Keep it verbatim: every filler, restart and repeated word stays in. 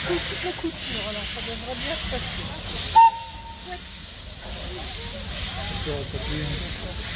toute la couture, alors ça devrait bien se passer. Ouais.